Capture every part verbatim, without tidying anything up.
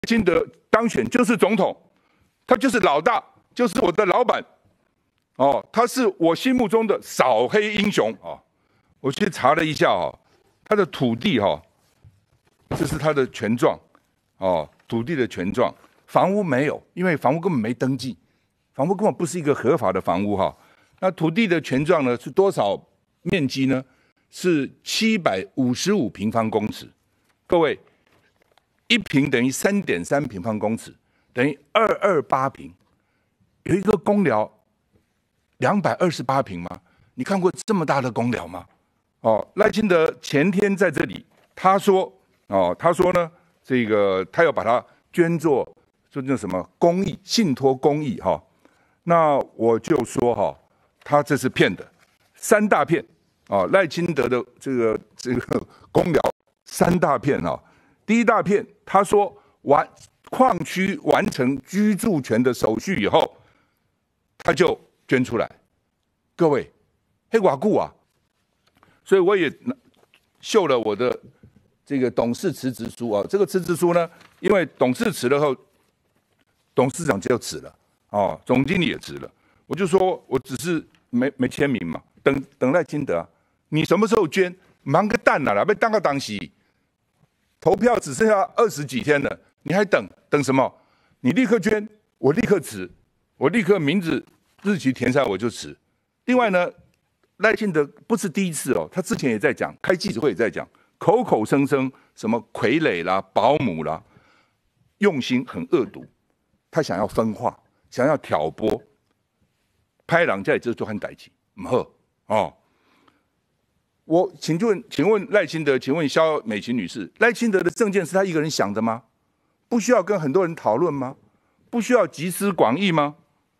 清德当选就是总统，他就是老大，就是我的老板，哦，他是我心目中的扫黑英雄啊、哦！我去查了一下哦，他的土地哈、哦，这是他的权状哦，土地的权状，房屋没有，因为房屋根本没登记，房屋根本不是一个合法的房屋哈、哦。那土地的权状呢是多少面积呢？是七百五十五平方公尺，各位。一平等于三点三平方公尺，等于二二八平。有一个公寮两百二十八平吗？你看过这么大的公寮吗？哦，赖清德前天在这里，他说哦，他说呢，这个他要把它捐做做那什么公益信托公益哈、哦。那我就说哈、哦，他这是骗的，三大骗哦，赖清德的这个这个公寮三大骗啊、哦。第一大片，他说完矿区完成居住权的手续以后，他就捐出来。各位，黑寡固啊，所以我也秀了我的这个董事辞职书啊。这个辞职书呢，因为董事辞了后，董事长就辞了，哦，总经理也辞了。我就说我只是没没签名嘛，等等赖清德啊，你什么时候捐？忙个蛋啊啦，被当个当席。投票只剩下二十几天了，你还等等什么？你立刻捐，我立刻辞，我立刻名字日期填上我就辞。另外呢，赖清德不是第一次哦，他之前也在讲，开记者会也在讲，口口声声什么傀儡啦、保姆啦，用心很恶毒，他想要分化，想要挑拨，拍人在这做很歹气，唔好哦。我请问，请问赖清德，请问萧美琴女士，赖清德的政见是他一个人想的吗？不需要跟很多人讨论吗？不需要集思广益吗？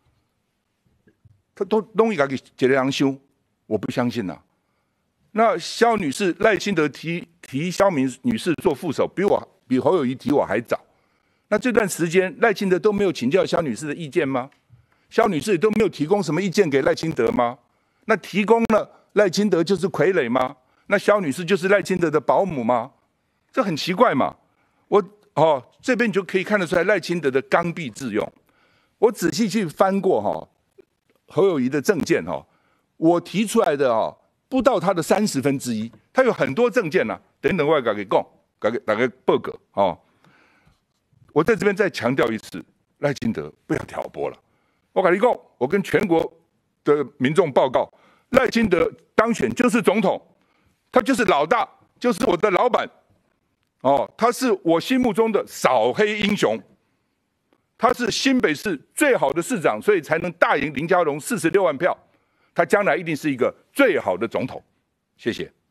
他都弄一个给解了良修，我不相信呐、啊。那萧女士，赖清德提提萧明女士做副手，比我比侯友宜提我还早。那这段时间，赖清德都没有请教萧女士的意见吗？萧女士也都没有提供什么意见给赖清德吗？那提供了。赖清德就是傀儡吗？那萧女士就是赖清德的保姆吗？这很奇怪嘛。我哦这边你就可以看得出来赖清德的刚愎自用。我仔细去翻过哈、哦、侯友宜的政见哈、哦，我提出来的哦不到他的三十分之一，他有很多政见呐、啊，等等我也给讲，给大家报告哦。我在这边再强调一次，赖清德不要挑拨了。我跟你讲，我跟全国的民众报告。赖清德当选就是总统，他就是老大，就是我的老板，哦，他是我心目中的扫黑英雄，他是新北市最好的市长，所以才能大赢林佳龙四十六万票，他将来一定是一个最好的总统。谢谢。